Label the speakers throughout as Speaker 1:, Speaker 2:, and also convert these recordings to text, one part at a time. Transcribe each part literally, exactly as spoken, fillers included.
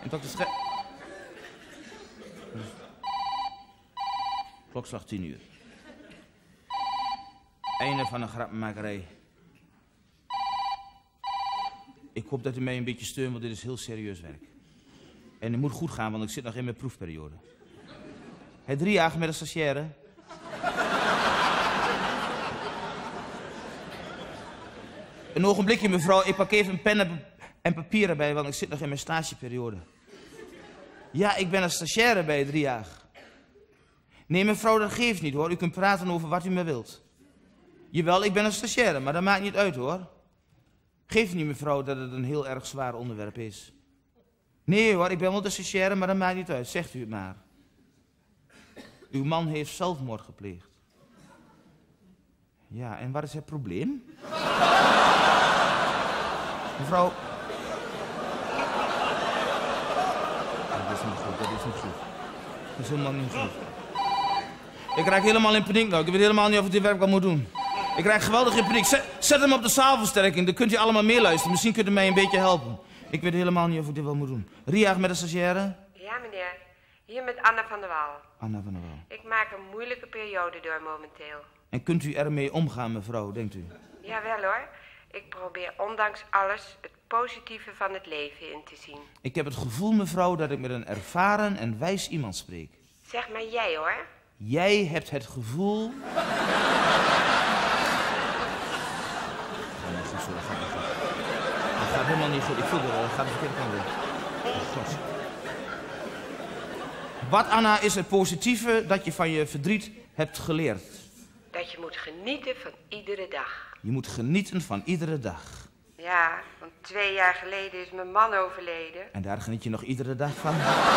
Speaker 1: En dokter Sche... Klokslag tien uur. Einde van een grappenmakerij. Ik hoop dat u mij een beetje steunt, want dit is heel serieus werk. En het moet goed gaan, want ik zit nog in mijn proefperiode. Hij drie jaar met een stagiaire. Een ogenblikje, mevrouw. Ik pak even een pen en papier erbij, want ik zit nog in mijn stageperiode. Ja, ik ben een stagiaire bij drie jaar. Nee, mevrouw, dat geeft niet, hoor. U kunt praten over wat u maar wilt. Jawel, ik ben een stagiaire, maar dat maakt niet uit, hoor. Geeft niet, mevrouw, dat het een heel erg zwaar onderwerp is. Nee, hoor, ik ben wel de stagiaire, maar dat maakt niet uit. Zegt u het maar. Uw man heeft zelfmoord gepleegd. Ja, en wat is het probleem? Mevrouw... Dat is niet goed, dat is niet goed. Dat is helemaal niet goed. Ik raak helemaal in paniek nou. Ik weet helemaal niet of ik dit werk wel moet doen. Ik raak geweldig in paniek. Zet, zet hem op de zaalversterking, dan kunt u allemaal meeluisteren. Misschien kunt u mij een beetje helpen. Ik weet helemaal niet of ik dit wel moet doen. Ria met de stagiaire?
Speaker 2: Ja, meneer. Hier met Anna van der Waal.
Speaker 1: Anna van der Waal.
Speaker 2: Ik maak een moeilijke periode door momenteel.
Speaker 1: En kunt u ermee omgaan, mevrouw, denkt u?
Speaker 2: Jawel hoor. Ik probeer ondanks alles het positieve van het leven in te zien.
Speaker 1: Ik heb het gevoel, mevrouw, dat ik met een ervaren en wijs iemand spreek.
Speaker 2: Zeg maar jij hoor.
Speaker 1: Jij hebt het gevoel... Dat gaat helemaal niet goed. Ik voel het wel. Het gaat de verkeerde kant weer. Wat, Anna, is het positieve dat je van je verdriet hebt geleerd?
Speaker 2: Dat je moet genieten van iedere dag.
Speaker 1: Je moet genieten van iedere dag.
Speaker 2: Ja, want twee jaar geleden is mijn man overleden.
Speaker 1: En daar geniet je nog iedere dag van?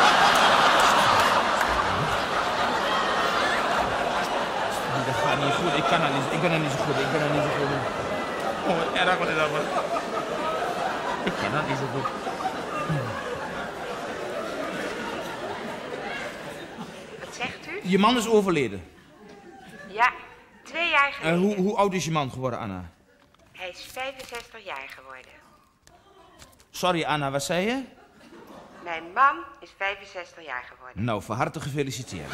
Speaker 1: Dat gaat niet goed. Ik kan dat niet. Ik ben er niet zo goed. Ik ben er niet zo goed. Oh, wat erg wat is dat? Ik ken dat niet zo goed.
Speaker 2: Wat zegt u?
Speaker 1: Je man is overleden.
Speaker 2: Ja, twee jaar geleden.
Speaker 1: Uh, hoe, hoe oud is je man geworden, Anna?
Speaker 2: Hij is vijfenzestig jaar geworden.
Speaker 1: Sorry, Anna, wat zei je?
Speaker 2: Mijn man is vijfenzestig jaar geworden.
Speaker 1: Nou, van harte gefeliciteerd.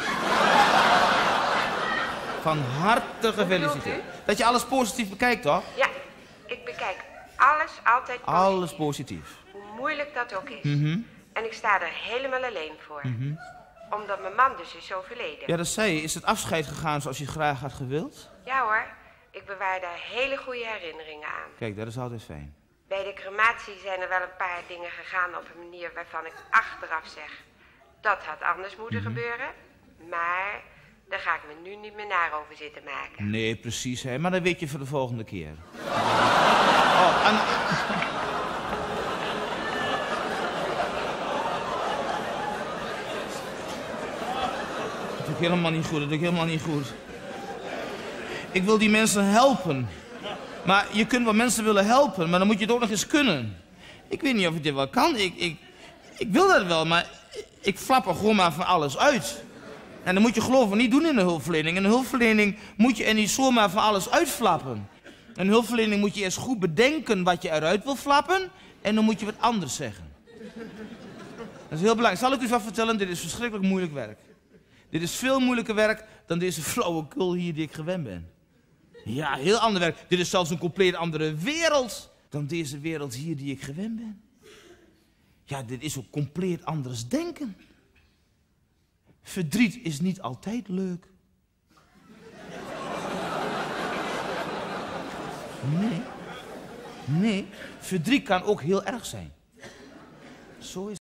Speaker 1: Van harte gefeliciteerd. Dat je alles positief bekijkt, toch?
Speaker 2: Ja, ik bekijk alles altijd positief.
Speaker 1: Alles positief.
Speaker 2: Hoe moeilijk dat ook is.
Speaker 1: Mm-hmm.
Speaker 2: En ik sta er helemaal alleen voor.
Speaker 1: Mm-hmm.
Speaker 2: Omdat mijn man dus is overleden.
Speaker 1: Ja, dat zei je. Is het afscheid gegaan zoals je graag had gewild?
Speaker 2: Ja hoor, ik bewaar daar hele goede herinneringen aan.
Speaker 1: Kijk, dat is altijd fijn.
Speaker 2: Bij de crematie zijn er wel een paar dingen gegaan op een manier waarvan ik achteraf zeg... dat had anders moeten
Speaker 1: Mm-hmm.
Speaker 2: gebeuren. Maar daar ga ik me nu niet meer naar over zitten maken.
Speaker 1: Nee, precies, hè. Maar dat weet je voor de volgende keer. Oh, Anna... Dat doe ik helemaal niet goed, dat doe ik helemaal niet goed. Ik wil die mensen helpen. Maar je kunt wel mensen willen helpen, maar dan moet je het ook nog eens kunnen. Ik weet niet of ik dit wel kan. Ik, ik, ik wil dat wel, maar ik flap er gewoon maar van alles uit. En dan moet je geloven niet doen in de hulpverlening. In de hulpverlening moet je er niet zomaar van alles uitflappen. In de hulpverlening moet je eerst goed bedenken wat je eruit wil flappen. En dan moet je wat anders zeggen. Dat is heel belangrijk. Zal ik u wat vertellen? Dit is verschrikkelijk moeilijk werk. Dit is veel moeilijker werk dan deze flauwekul hier die ik gewend ben. Ja, heel ander werk. Dit is zelfs een compleet andere wereld dan deze wereld hier die ik gewend ben. Ja, dit is ook compleet anders denken. Verdriet is niet altijd leuk. Nee. Nee, verdriet kan ook heel erg zijn. Zo is